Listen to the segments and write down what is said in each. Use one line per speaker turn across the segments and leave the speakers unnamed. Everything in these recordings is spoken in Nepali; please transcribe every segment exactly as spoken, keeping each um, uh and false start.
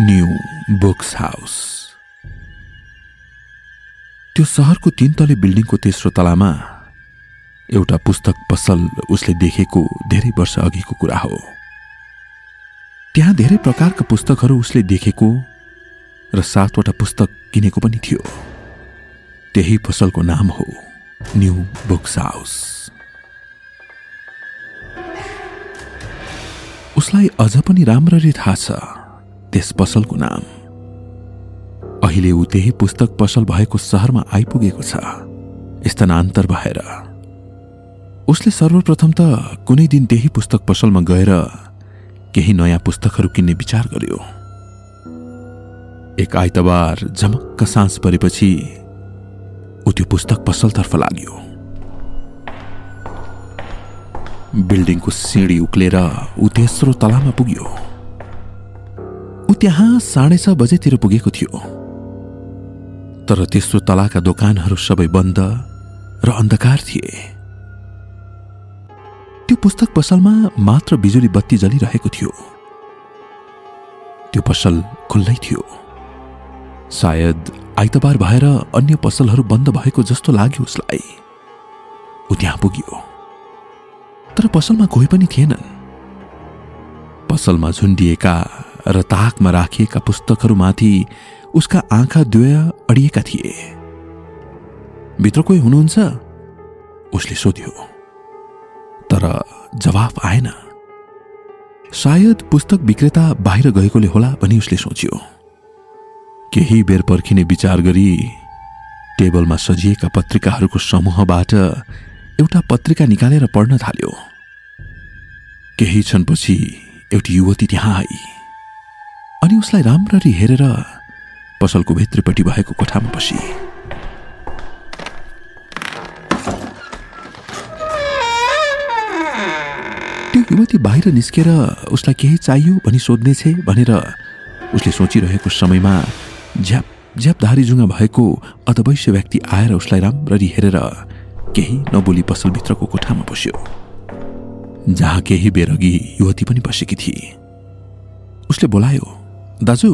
New books house. त्यो शहरको तीन तले बिल्डिङको तेस्रो तलामा एउटा पुस्तक पसल उसले देखेको धेरै वर्ष अघिको कुरा हो। त्यहाँ धेरै प्रकारका पुस्तकहरू उसले देखेको र सातवटा पुस्तक किनेको पनि थियो। त्यही पसलको नाम हो न्यू बुक्स हाउस। उसलाई अझ पनि राम्ररी थाहा छ त्यस पसलको नाम। अहिले ऊ त्यही पुस्तक पसल भएको शहरमा आइपुगेको छ स्थानान्तर भएर। उसले सर्वप्रथम त कुनै दिन त्यही पुस्तक पसलमा गएर केही नयाँ पुस्तकहरू किन्ने विचार गर्यो। एक आइतबार झमक्क साँझ परेपछि ऊ त्यो पुस्तक पसलतर्फ लाग्यो। बिल्डिङको सिँढी उक्लेर ऊ तेस्रो तलामा पुग्यो। ऊ त्यहाँ साढे छ बजेतिर पुगेको थियो, तर तेस्रो तलाका दोकानहरू सबै बन्द र अन्धकार थिए। त्यो पुस्तक पसलमा मात्र बिजुली बत्ती जलिरहेको थियो। त्यो पसल खुल्लै थियो। सायद आइतबार भएर अन्य पसलहरू बन्द भएको जस्तो लाग्यो उसलाई। ऊ त्यहाँ पुग्यो, तर पसलमा कोही पनि थिएनन्। पसलमा झुन्डिएका र ताकमा राखिएका पुस्तकहरूमाथि उसका आँखा द्वय अडिएका थिए। भित्र कोही हुनुहुन्छ? उसले सोध्यो, तर जवाफ आएन। सायद पुस्तक विक्रेता बाहिर गएकोले होला भनी उसले सोच्यो। केही बेर पर्खिने विचार गरी टेबलमा सजिएका पत्रिकाहरूको समूहबाट एउटा पत्रिका निकालेर पढ्न थाल्यो। केही क्षणपछि एउटी युवती त्यहाँ आई अनि उसलाई राम्ररी हेरेर पसलको भित्रपट्टि भएको कोठामा पसी। त्यो युवती बाहिर निस्केर उसलाई केही चाहियो भनी सोध्नेछे भनेर उसले सोचिरहेको समयमा झ्याप झ्याप धारीजुङ्गा भएको अधवैश्य व्यक्ति आएर उसलाई राम्ररी हेरेर केही नबोली पसलभित्रको कोठामा पस्यो, जहाँ केही बेर अघि युवती पनि बसेकी थिए। उसले बोलायो, दाजु।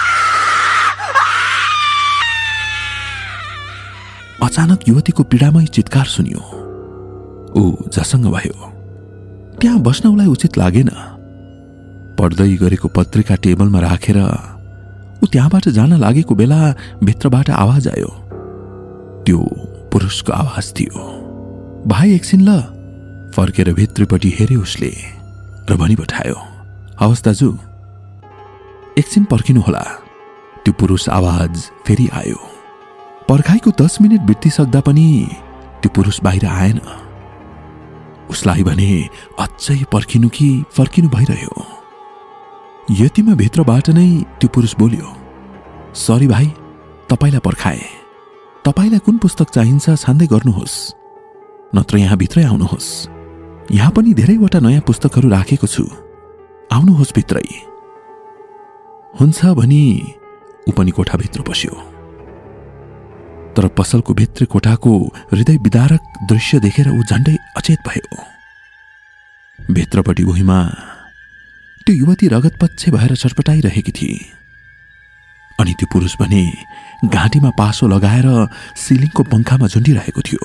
अचानक युवतीको पीडामय चित्कार सुनियो। ऊ झसङ्ग भयो। त्यहाँ बस्न उलाई उचित लागेन। पढ्दै गरेको पत्रिका टेबलमा राखेर ऊ त्यहाँबाट जान लागेको बेला भित्रबाट आवाज आयो। त्यो पुरुषको आवाज थियो। भाइ एकछिन ल। फर्केर भित्रपट्टि हेऱ्यो उसले र भनिपठायो, हवस् दाजु, एकछिन पर्खिनु होला। त्यो पुरुष आवाज फेरि आयो। पर्खाइको दस मिनट बितिसक्दा पनि त्यो पुरुष बाहिर आएन। उसलाई भने अझै पर्खिनु कि फर्किनु भइरह्यो। यतिमा भित्रबाट नै त्यो पुरुष बोल्यो, सरी भाइ, तपाईलाई पर्खाए। तपाईलाई कुन पुस्तक चाहिन्छ छान्दै गर्नुहोस्, नत्र यहाँ भित्रै आउनुहोस्। यहाँ पनि धेरैवटा नयाँ पुस्तकहरू राखेको छु, आउनुहोस् भित्रै। हुन्छ भनी ऊ पनि कोठाभित्र पस्यो। तर पसलको भित्र कोठाको हृदय विदारक दृश्य देखेर ऊ झण्डै अचेत भयो। भित्रपट्टि भुइँमा त्यो युवती रगतपच्छे भएर छटपटाइरहेकी थिए अनि त्यो पुरुष भने घाँटीमा पासो लगाएर सिलिङको पंखामा झुन्डिरहेको थियो।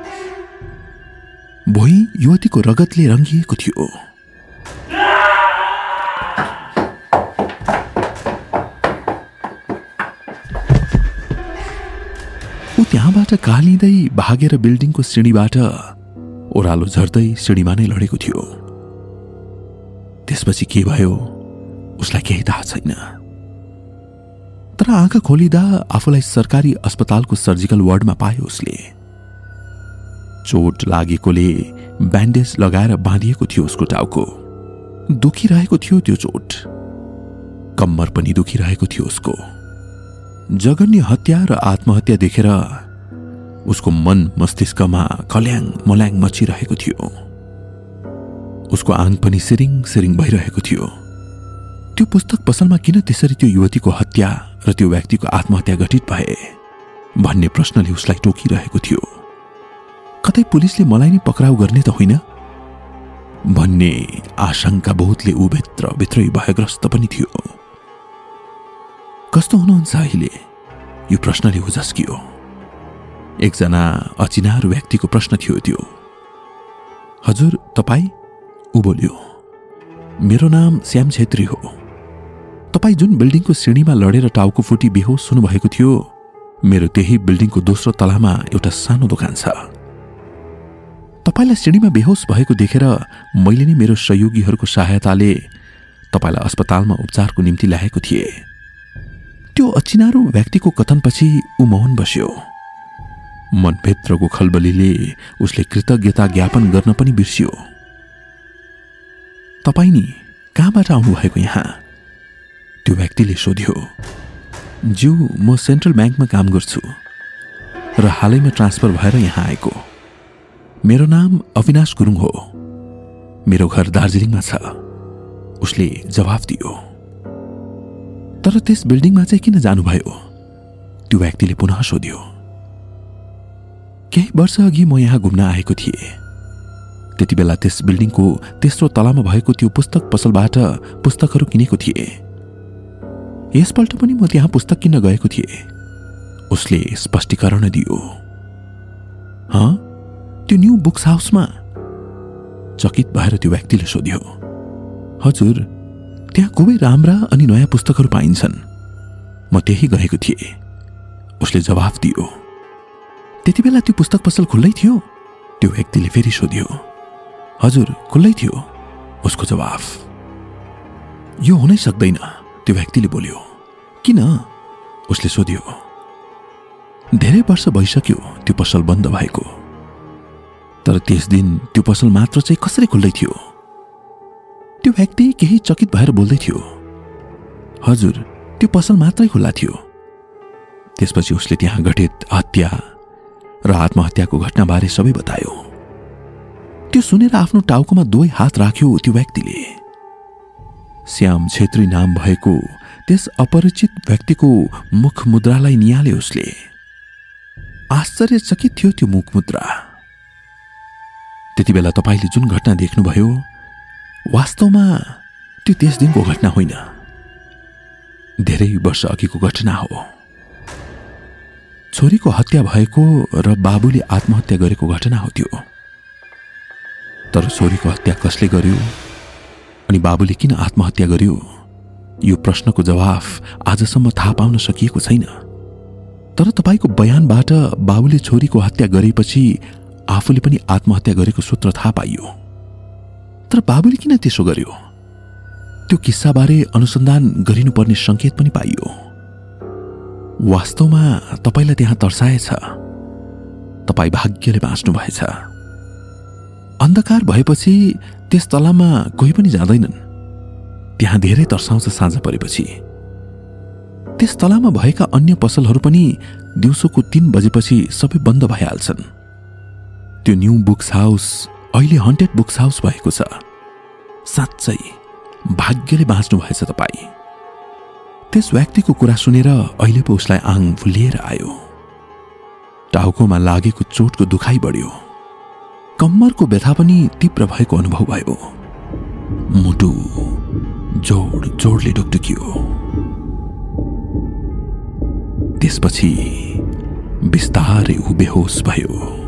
भुइँ युवतीको रगतले रङ्गिएको थियो। ऊ त्यहाँबाट कालिँदै भागेर बिल्डिङको सिँढीबाट ओह्रालो झर्दै सिँढीमा नै लडेको थियो। त्यसपछि के भयो उसलाई केही थाहा छैन। तर आँखा खोलिदा आफूलाई सरकारी अस्पतालको सर्जिकल वार्डमा पायो उसले। चोट लागेकोले ब्यान्डेज लगाएर बाँधिएको थियो उसको टाउको। दुखिरहेको थियो त्यो चोट। कम्मर पनि दुखिरहेको थियो उसको। जघन्य हत्या र आत्महत्या देखेर उसको मन मस्तिष्कमा खल्याङ मल्याङ मचिरहेको थियो। उसको आङ पनि सिरिङ सिरिङ भइरहेको थियो। त्यो पुस्तक पसलमा किन त्यसरी त्यो युवतीको हत्या र त्यो व्यक्तिको आत्महत्या घटित भए भन्ने प्रश्नले उसलाई टोकिरहेको थियो। कतै पुलिसले मलाई नै पक्राउ गर्ने त होइन भन्ने आशंका बोधले ऊ भित्र भित्रै भयग्रस्त पनि थियो। कस्तो हुनुहुन्छ अहिले? यो प्रश्नले उझस्कियो। एकजना अचिनारू व्यक्तिको प्रश्न थियो त्यो। हजुर, तपाईँ? ऊ बोल्यो। मेरो नाम श्याम छेत्री हो। तपाईँ जुन बिल्डिङको सिँढीमा लडेर टाउको फुटी बेहोस हुनुभएको थियो, मेरो त्यही बिल्डिङको दोस्रो तलामा एउटा सानो दोकान छ। तपाईलाई सिँढीमा बेहोस भएको देखेर मैले नै मेरो सहयोगीहरूको सहायताले तपाईलाई अस्पतालमा उपचारको निम्ति ल्याएको थिए। त्यो अचिनारू व्यक्तिको कथनपछि ऊ मौन बस्यो। मनभित्रको खलबलीले उसले कृतज्ञता ज्ञापन गर्न पनि बिर्सियो। तपाईँ नि कहाँबाट आउनुभएको यहाँ? त्यो व्यक्तिले सोध्यो। ज्यू, म सेन्ट्रल ब्याङ्कमा काम गर्छु र हालैमा ट्रान्सफर भएर यहाँ आएको। मेरो नाम अविनाश गुरुङ हो। मेरो घर दार्जिलिङमा छ, उसले जवाफ दियो। तर त्यस बिल्डिङमा चाहिँ किन जानुभयो? त्यो व्यक्तिले पुनः सोध्यो। केही वर्ष अघि म यहाँ घुम्न आएको थिएँ। त्यति बेला त्यस बिल्डिङको तेस्रो तलामा भएको त्यो पुस्तक पसलबाट पुस्तकहरू किनेको थिएँ। यसपल्ट पनि म त्यहाँ पुस्तक किन्न गएको थिएँ, उसले स्पष्टीकरण दियो। हाँ, त्यो न्यू बुक्स हाउसमा? चकित भएर त्यो व्यक्तिले सोध्यो। हजुर, त्यहाँ खुबै राम्रा अनि नयाँ पुस्तकहरू पाइन्छन्। म त्यही गएको थिएँ, उसले जवाफ दियो। त्यति बेला त्यो पुस्तक पसल खुल्लै थियो? त्यो व्यक्तिले फेरि सोध्यो। हजुर, खुल्लै थियो, उसको जवाफ। यो हुनै सक्दैन, त्यो व्यक्तिले बोल्यो। किन? उसले सोध्यो। धेरै वर्ष भइसक्यो त्यो पसल बन्द भएको, तर त्यस दिन त्यो पसल मात्र चाहिँ कसरी खुल्दै थियो? त्यो व्यक्ति केही चकित भएर बोल्दै थियो। हजुर, त्यो पसल मात्रै खुल्ला थियो। त्यसपछि उसले त्यहाँ घटित हत्या र आत्महत्याको घटनाबारे सबै बतायो। त्यो सुनेर आफ्नो टाउकोमा दुवै हात राख्यो त्यो व्यक्तिले। श्याम छेत्री नाम भएको त्यस अपरिचित व्यक्तिको मुख मुद्रालाई निहाले उसले। आश्चर्यचकित थियो त्यो मुख मुद्रा। त्यति बेला तपाईले जुन घटना देख्नुभयो, वास्तवमा त्यो त्यस दिनको घटना होइन, धेरै वर्ष अघिको घटना हो। छोरीको हत्या भएको र बाबुले आत्महत्या गरेको घटना हो त्यो। तर छोरीको हत्या कसले गर्यो अनि बाबुले किन आत्महत्या गर्यो, यो प्रश्नको जवाफ आजसम्म थाहा पाउन सकिएको छैन। तर तपाईको बयानबाट बाबुले छोरीको हत्या गरेपछि आफूले पनि आत्महत्या गरेको सूत्र थाहा पाइयो। तर बाबुले किन त्यसो गर्यो, त्यो किस्साबारे अनुसन्धान गरिनुपर्ने संकेत पनि पाइयो। वास्तवमा तपाईलाई त्यहाँ तर्साएछ। तपाई भाग्यले बाँच्नु भएछ। अन्धकार भएपछि त्यस तलामा कोही पनि जाँदैनन्। त्यहाँ धेरै तर्साउँछ साँझ परेपछि। त्यस तलामा भएका अन्य पसलहरू पनि दिउँसोको तीन बजेपछि सबै बन्द भइहाल्छन्। त्यो न्यू बुक्स हाउस अहिले हन्टेड बुक्स हाउस भएको छ। साँच्चै भाग्यले बाँच्नु भएछ तपाई। त्यस व्यक्तिको कुरा सुनेर अहिले पो उसलाई आङ फुलिएर आयो। टाउकोमा लागेको चोटको दुखाइ बढ्यो। कम्मरको व्यथा पनि तीव्र भएको अनुभव भयो। मुटु जोड जोडले ढुकढुकियो। त्यसपछि बिस्तारै ऊ बेहोस भयो।